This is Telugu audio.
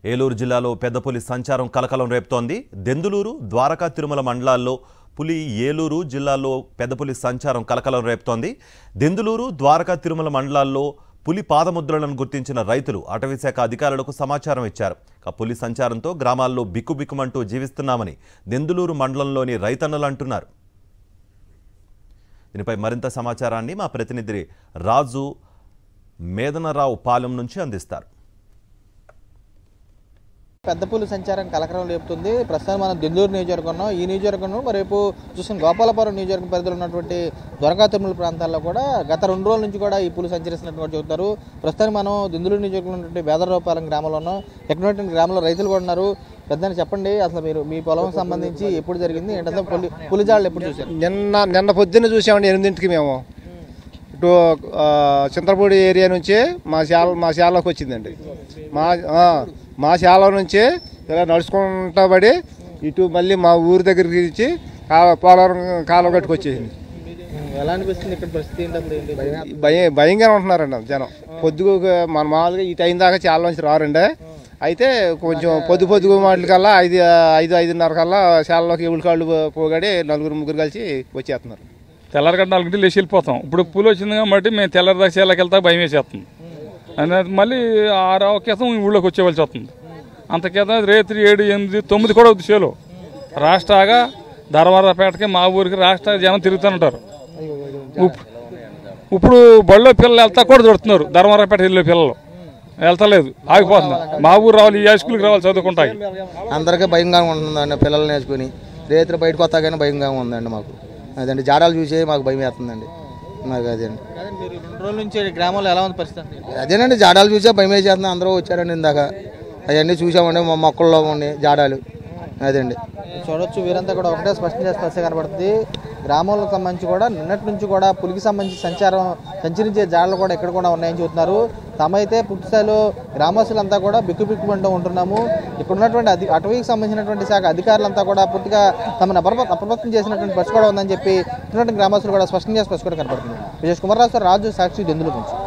ఏలూరు జిల్లాలో పెద్ద పులి సంచారం కలకలం రేపుతోంది. దెందులూరు, ద్వారకా, తిరుమల మండలాల్లో పులి ఏలూరు జిల్లాలో పెద్ద పులి సంచారం కలకలం రేపుతోంది. దెందులూరు, ద్వారకా, తిరుమల మండలాల్లో పులి పాదముద్రలను గుర్తించిన రైతులు అటవీశాఖ అధికారులకు సమాచారం ఇచ్చారు. పులి సంచారంతో గ్రామాల్లో బిక్కుబిక్కుమంటూ జీవిస్తున్నామని దెందులూరు మండలంలోని రైతన్నలు అంటున్నారు. దీనిపై మరింత సమాచారాన్ని మా ప్రతినిధి రాజు మేదనరావు పాలెం నుంచి అందిస్తారు. పెద్ద పులి సంచారం కలకలం లేపుతుంది. ప్రస్తుతం మనం దెందులూరు నియోజకవర్గం, ఈ నియోజకవర్గం రేపు చూసిన గోపాలపురం నియోజకవర్గం పరిధిలో ఉన్నటువంటి ద్వారకా తిరుమల ప్రాంతాల్లో కూడా గత 2 రోజుల నుంచి కూడా ఈ పులి సంచరిస్తున్నట్టు చెబుతారు. ప్రస్తుతానికి మనం దెందులూరు నియోజకవర్గంలో ఉన్నటువంటి వేదరావుపాలెం గ్రామంలో ఉన్నాం. ఎక్కడ గ్రామంలో రైతులు కూడా ఉన్నారు. పెద్దని చెప్పండి, అసలు మీరు మీ పొలం సంబంధించి ఎప్పుడు జరిగింది, ఏంటంటే పులిజాళ్ళు ఎప్పుడు చూసారు? నిన్న పొద్దున్న చూసామండి 8ంటికి. మేము ఇటు చింతపూడి ఏరియా నుంచి మా శాలలోకి వచ్చిందండి. మా శాల నుంచి ఇలా నడుచుకుంటా పడి ఇటు మళ్ళీ మా ఊరి దగ్గరికి ఇచ్చి పోలవరం కాలువ కట్టుకొచ్చేసింది. ఎలా అనిపిస్తుంది ఇక్కడ పరిస్థితి? భయంగా ఉంటున్నారండి జనం. పొద్దుగా మన మామూలుగా ఈ టైం దాకా చాలా నుంచి రారండి. అయితే కొంచెం పొద్దుగా మాటలకల్లా 5:30 కల్లా శాలలోకి ఎవరి కాళ్ళు పోగాడి 4-3 కలిసి వచ్చేస్తున్నారు. తెల్లారగడ్డ 4 గంటలు లేచి వెళ్ళిపోతాం. ఇప్పుడు పూలు వచ్చింది కాబట్టి మేము తెల్లారి దాకా చేలకి వెళ్తా భయం వేసేస్తుంది. అనేది మళ్ళీ 6 కేసం ఊళ్ళోకి వచ్చేవలసి వస్తుంది. అంతకేతం రేత్రి 7, 8, 9 కూడా అవుతుంది చేలో. రాష్ట్రాగా ధర్మవరపేటకి మా ఊరికి రాష్ట్ర జనం తిరుగుతుంటారు. ఇప్పుడు బళ్ళో పిల్లలు వెళ్తా కూడా దొరుకుతున్నారు. ధర్మవరపేట వెళ్ళే పిల్లలు వెళ్తలేదు, ఆగిపోతున్నారు. మా ఊరు రావాలి, ఈ స్కూల్కి రావాలి, చదువుకుంటాయి. అందరికీ భయంగా ఉంటుందండి. పిల్లల్ని వేసుకుని రేత్రి బయటకు వస్తాగానే భయంగా ఉందండి మాకు. అదండి జాడాలు చూసే మాకు భయం వేస్తుందండి. మాకు అదేండి 2 రోజుల నుంచి గ్రామంలో ఎలా ఉంది పరిస్థితి? అదేనండి జాడాలు చూసే భయం వేసేస్తుంది. అందరూ వచ్చారండి ఇందాక, అవన్నీ చూసామండి. మా మొక్కల్లో ఉండి జాడాలు అదండి చూడొచ్చు. వీరంతా కూడా ఒకటే స్పష్టంగా కనబడుతుంది. గ్రామాలకు సంబంధించి కూడా నిన్నటి నుంచి కూడా పులికి సంబంధించి సంచరించే జాడలు కూడా ఇక్కడ కూడా ఉన్నాయని చెబుతున్నారు. తమైతే పూర్తిస్థాయిలో గ్రామస్తులంతా కూడా బిక్కుబిక్కుమంటూ ఉంటున్నాము. ఇక్కడ ఉన్నటువంటి అటవీకి సంబంధించినటువంటి శాఖ అధికారులంతా కూడా పూర్తిగా తమను అప్రమత్తం చేసినటువంటి పరిస్థితి కూడా ఉందని చెప్పి ఇటువంటి గ్రామస్తులు కూడా స్పష్టంగా కనపడుతుంది. విజయ్ కుమార్ రాజు, సాక్షి, దెందులూరు నుంచి.